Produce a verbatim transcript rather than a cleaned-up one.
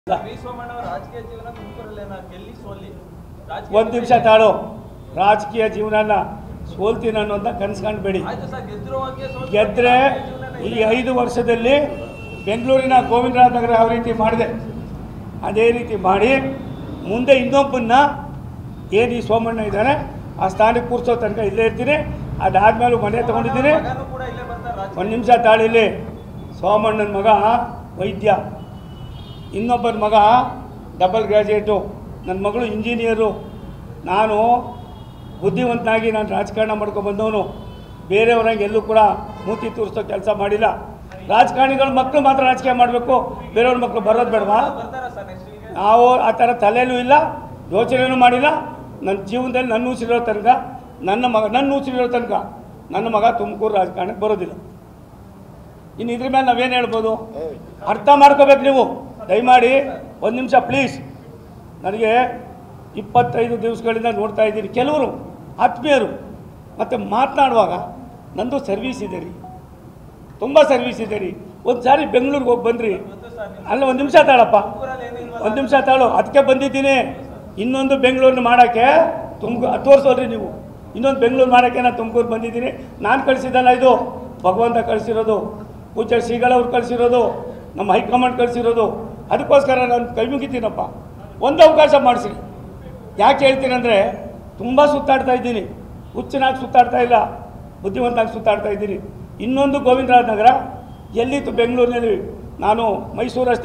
ಒಂದು ನಿಮಿಷ ತಾಳು. ರಾಜಕೀಯ ಜೀವನ ಸೋಲ್ತೀನಿ ಅನ್ನೋಂಥ ಕನಸ್ಕೊಂಡ್ಬೇಡಿ. ಗೆದ್ರೆ ಈ ಐದು ವರ್ಷದಲ್ಲಿ ಬೆಂಗಳೂರಿನ ಗೋವಿಂದರಾಜ ನಗರ ಯಾವ ರೀತಿ ಮಾಡಿದೆ ಅದೇ ರೀತಿ ಮಾಡಿ ಮುಂದೆ ಇನ್ನೊಬ್ಬನ್ನ ಏನು ಈ ಸೋಮಣ್ಣ ಇದ್ದಾನೆ ಆ ಸ್ಥಾನಕ್ಕೆ ಕೂರಿಸೋ ತನಕ ಇಲ್ಲೇ ಇರ್ತೀನಿ. ಅದಾದ್ಮೇಲೆ ಮನೆ ತೊಗೊಂಡಿದ್ದೀನಿ. ಒಂದು ನಿಮಿಷ ತಾಳಿಲ್ಲಿ. ಸೋಮಣ್ಣನ ಮಗ ವೈದ್ಯ, ಇನ್ನೊಬ್ಬನ ಮಗ ಡಬಲ್ ಗ್ರ್ಯಾಜುಯೇಟು, ನನ್ನ ಮಗಳು ಇಂಜಿನಿಯರು. ನಾನು ಬುದ್ಧಿವಂತನಾಗಿ ನಾನು ರಾಜಕಾರಣ ಮಾಡ್ಕೊಬಂದವನು. ಬೇರೆಯವ್ರಂಗೆ ಎಲ್ಲೂ ಕೂಡ ಮೂತಿ ತೋರಿಸೋ ಕೆಲಸ ಮಾಡಿಲ್ಲ. ರಾಜಕಾರಣಿಗಳ ಮಕ್ಕಳು ಮಾತ್ರ ರಾಜಕೀಯ ಮಾಡಬೇಕು, ಬೇರೆಯವ್ರ ಮಕ್ಕಳು ಬರೋದು ಬೇಡವಾ? ನಾವು ಆ ಥರ ತಲೆಯಲ್ಲೂ ಇಲ್ಲ, ಯೋಚನೆಯೂ ಮಾಡಿಲ್ಲ. ನನ್ನ ಜೀವನದಲ್ಲಿ ನನ್ನ ಉಸಿರಿರೋ ತನಕ ನನ್ನ ಮಗ ನನ್ನ ಉಸಿರಿರೋ ತನಕ ನನ್ನ ಮಗ ತುಮಕೂರು ರಾಜಕಾರಣಕ್ಕೆ ಬರೋದಿಲ್ಲ. ಇನ್ನು ಇದ್ರ ಮೇಲೆ ನಾವೇನು ಹೇಳ್ಬೋದು? ಅರ್ಥ ಮಾಡ್ಕೋಬೇಕು ನೀವು ದಯಮಾಡಿ. ಒಂದು ನಿಮಿಷ ಪ್ಲೀಸ್. ನನಗೆ ಇಪ್ಪತ್ತೈದು ದಿವಸಗಳಿಂದ ನೋಡ್ತಾ ಇದ್ದೀನಿ, ಕೆಲವರು ಆತ್ಮೀಯರು ಮತ್ತು ಮಾತನಾಡುವಾಗ ನಂದು ಸರ್ವೀಸ್ ಇದೆ ರೀ, ತುಂಬ ಸರ್ವೀಸ್ ಇದೆ ರೀ. ಒಂದು ಸಾರಿ ಬೆಂಗಳೂರಿಗೆ ಹೋಗಿ ಬಂದ್ರಿ. ಅಲ್ಲ ಒಂದು ನಿಮಿಷ ತಾಳಪ್ಪ, ಒಂದು ನಿಮಿಷ ತಾಳು. ಅದಕ್ಕೆ ಬಂದಿದ್ದೀನಿ. ಇನ್ನೊಂದು ಬೆಂಗಳೂರನ್ನ ಮಾಡೋಕ್ಕೆ ತುಮಕೂರು ತೋರಿಸೋಲ್ರಿ ನೀವು. ಇನ್ನೊಂದು ಬೆಂಗಳೂರು ಮಾಡೋಕ್ಕೆ ನಾನು ತುಮಕೂರು ಬಂದಿದ್ದೀನಿ. ನಾನು ಕಳಿಸಿದ್ದಲ್ಲ, ಇದು ಭಗವಂತ ಕಳಿಸಿರೋದು, ಪೂಜ್ಯ ಶ್ರೀಗಳವ್ರು ಕಳಿಸಿರೋದು, ನಮ್ಮ ಹೈಕಮಾಂಡ್ ಕಳಿಸಿರೋದು. ಅದಕ್ಕೋಸ್ಕರ ನಾನು ಕೈ ಮುಗಿತೀನಪ್ಪ, ಒಂದು ಅವಕಾಶ ಮಾಡಿಸಿ. ಯಾಕೆ ಹೇಳ್ತೀನಂದರೆ ತುಂಬ ಸುತ್ತಾಡ್ತಾ ಇದ್ದೀನಿ, ಹುಚ್ಚನಾಗಿ ಸುತ್ತಾಡ್ತಾ ಇಲ್ಲ, ಬುದ್ಧಿವಂತಾಗಿ ಸುತ್ತಾಡ್ತಾ ಇದ್ದೀನಿ. ಇನ್ನೊಂದು ಗೋವಿಂದರಾಜ ನಗರ ಎಲ್ಲಿತ್ತು ಬೆಂಗಳೂರಿನಲ್ಲಿ? ನಾನು ಮೈಸೂರು